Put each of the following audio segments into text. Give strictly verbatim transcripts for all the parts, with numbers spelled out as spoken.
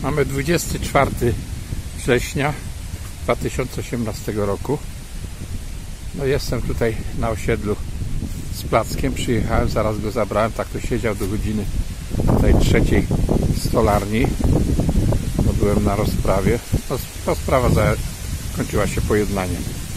Mamy dwudziestego czwartego września dwa tysiące osiemnastego roku. No jestem tutaj na osiedlu z Plackiem. Przyjechałem, zaraz go zabrałem. Tak to siedział do godziny tej trzeciej w stolarni. No byłem na rozprawie. No, ta sprawa skończyła się pojednaniem.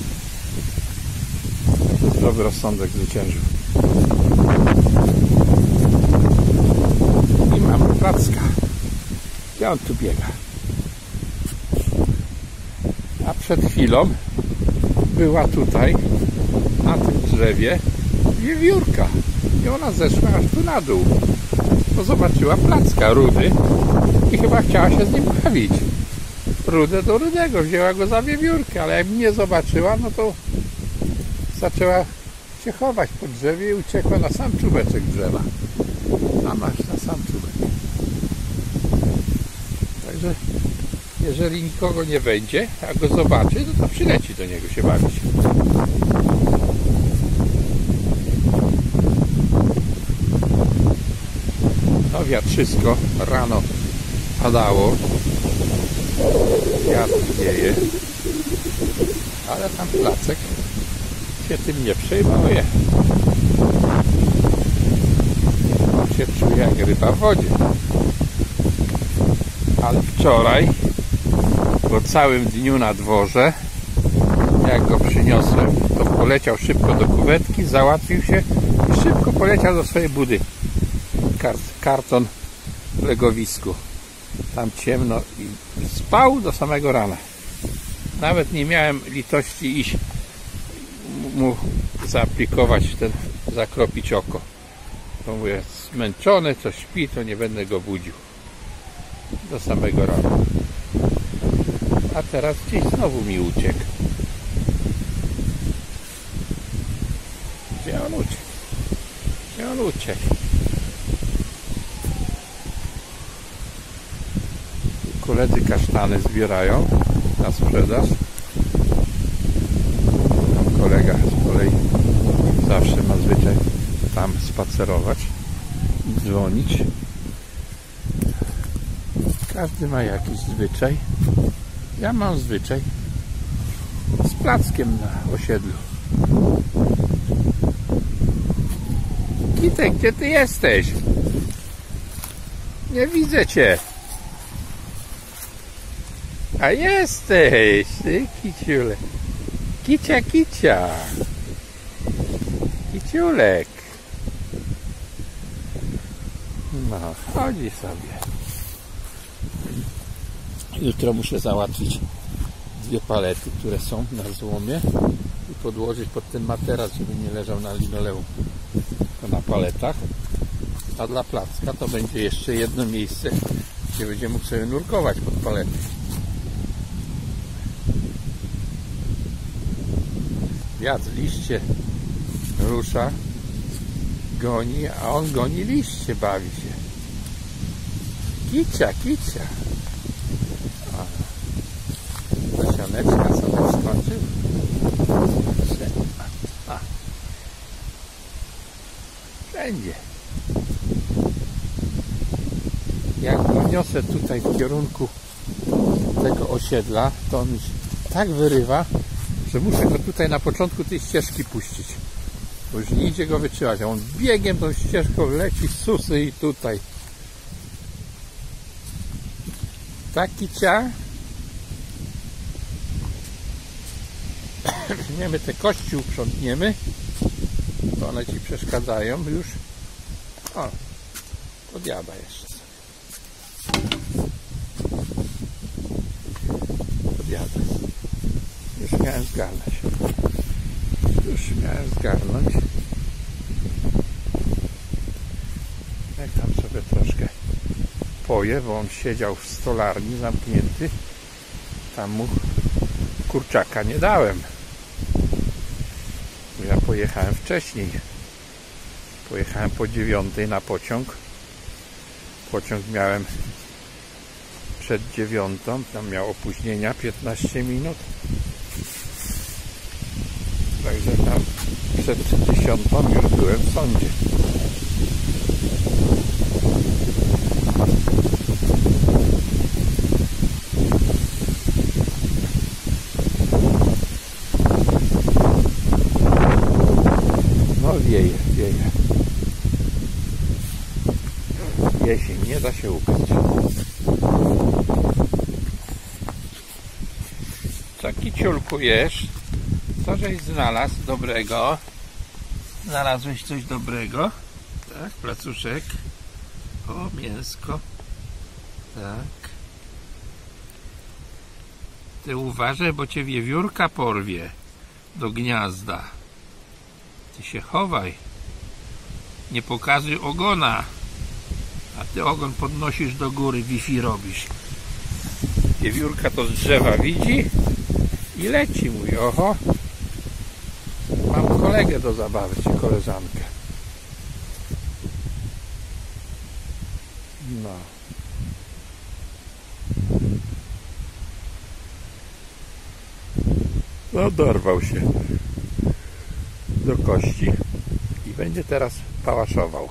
Zdrowy rozsądek zwyciężył. I mamy Placka. Gdzie on tu biega? A przed chwilą była tutaj na tym drzewie wiewiórka i ona zeszła aż tu na dół, bo zobaczyła Placka Rudy i chyba chciała się z nim bawić. Rudę do Rudego, wzięła go za wiewiórkę, ale jak mnie zobaczyła, no to zaczęła się chować po drzewie i uciekła na sam czubeczek drzewa. A masz na sam czubek. Także jeżeli nikogo nie będzie, a go zobaczy, no to przyleci do niego się bawić. No wiatrzysko, rano padało, wiatr wieje, ale tam Placek się tym nie przejmuje. On się czuje jak ryba w wodzie. Ale wczoraj, po całym dniu na dworze, jak go przyniosłem, to poleciał szybko do kuwetki, załatwił się i szybko poleciał do swojej budy. Kart, karton w legowisku. Tam ciemno i spał do samego rana. Nawet nie miałem litości iść mu zaaplikować ten, zakropić oko. Bo mówię, zmęczony, co śpi, to nie będę go budził. Do samego rana. A teraz gdzieś znowu mi uciekł. Gdzie on uciekł? Gdzie on uciekł? Koledzy kasztany zbierają na sprzedaż. Tam kolega z kolei zawsze ma zwyczaj tam spacerować i dzwonić. Każdy ma jakiś zwyczaj. Ja mam zwyczaj z Plackiem na osiedlu. Kitek, gdzie ty jesteś? Nie widzę cię. A jesteś, ty kiciulek. Kicia, kicia. Kiciulek. No, chodzi sobie. Jutro muszę załatwić dwie palety, które są na złomie i podłożyć pod ten materac, żeby nie leżał na linoleum, tylko na paletach. A dla Placka to będzie jeszcze jedno miejsce, gdzie będzie mógł sobie nurkować pod palety. Wiatr liście rusza, goni, a on goni liście, bawi się. Kicia, kicia. Nasioneczka sobie skończył. A. Wszędzie. Jak go niosę tutaj w kierunku tego osiedla, to on tak wyrywa, że muszę go tutaj na początku tej ścieżki puścić. Bo już nie idzie go wytrzymać. A on biegiem tą ścieżką leci z susy i tutaj. Taki cia. Weźmiemy te kości, uprzątniemy, to one ci przeszkadzają już. O, podjada jeszcze. Podjada. Już miałem zgarnąć. Już miałem zgarnąć. Jak tam sobie troszkę poje, bo on siedział w stolarni zamknięty. Tam mu kurczaka nie dałem. Ja pojechałem wcześniej. Pojechałem po dziewiątej na pociąg. Pociąg miałem przed dziewiątą. Tam miał opóźnienia piętnaście minut. Także tam przed dziesiątą już byłem w sądzie. da się ukryć. Co, kiciulku, jesz? Co żeś znalazł dobrego? Znalazłeś coś dobrego? Tak, placuszek. O, mięsko. Tak. Ty uważaj, bo cię wiewiórka porwie do gniazda. Ty się chowaj. Nie pokazuj ogona. A ty ogon podnosisz do góry, Wi-Fi robisz. Wiewiórka to z drzewa widzi i leci. Mówi, oho, mam kolegę do zabawy, czy koleżankę. No. No, dorwał się do kości i będzie teraz pałaszował.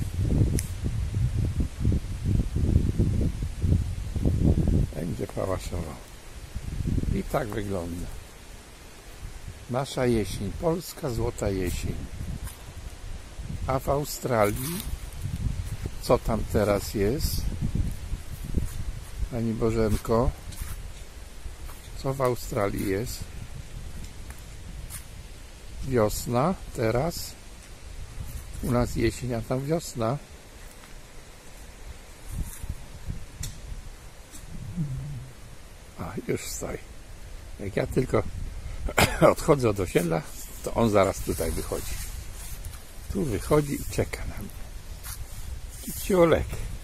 Będzie pałaszował. I tak wygląda nasza jesień, polska złota jesień. A w Australii co tam teraz jest? Pani Bożenko, co w Australii jest? Wiosna teraz. U nas jesień, a tam wiosna. A, już stoi. Jak ja tylko odchodzę od osiedla, to on zaraz tutaj wychodzi. Tu wychodzi i czeka na mnie. Kiciolek.